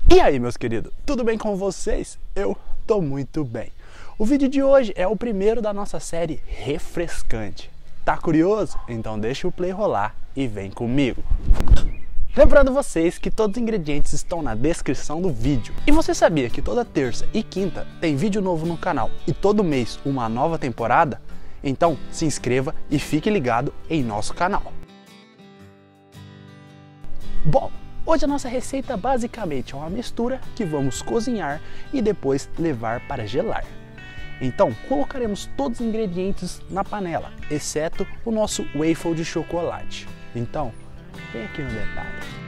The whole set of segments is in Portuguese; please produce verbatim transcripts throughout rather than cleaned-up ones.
E aí, meus queridos, tudo bem com vocês? Eu tô muito bem. O vídeo de hoje é o primeiro da nossa série refrescante. Tá curioso? Então deixa o play rolar e vem comigo. Lembrando vocês que todos os ingredientes estão na descrição do vídeo. E você sabia que toda terça e quinta tem vídeo novo no canal e todo mês uma nova temporada? Então se inscreva e fique ligado em nosso canal. Bom, hoje a nossa receita basicamente é uma mistura que vamos cozinhar e depois levar para gelar. Então colocaremos todos os ingredientes na panela, exceto o nosso waffle de chocolate. Então, vem aqui no detalhe.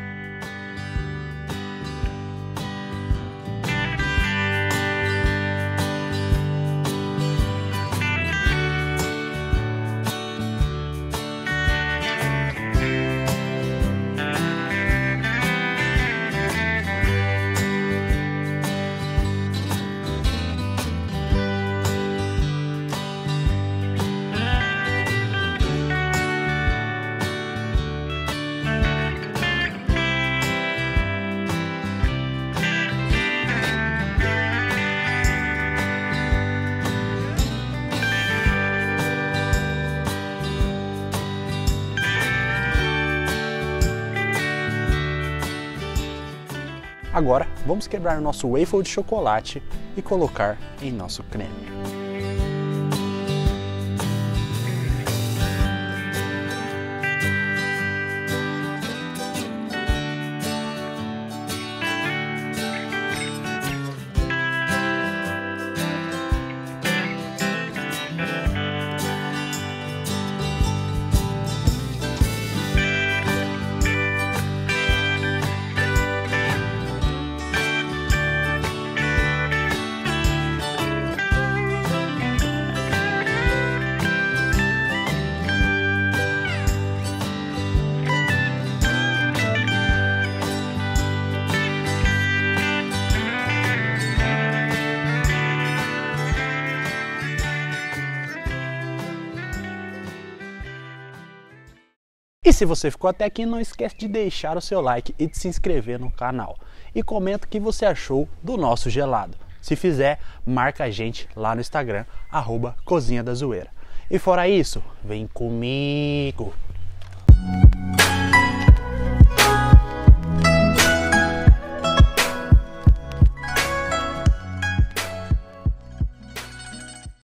Agora, vamos quebrar o nosso waffle de chocolate e colocar em nosso creme. E se você ficou até aqui, não esquece de deixar o seu like e de se inscrever no canal. E comenta o que você achou do nosso gelado. Se fizer, marca a gente lá no Instagram, arroba Cozinha da Zoeira. E fora isso, vem comigo!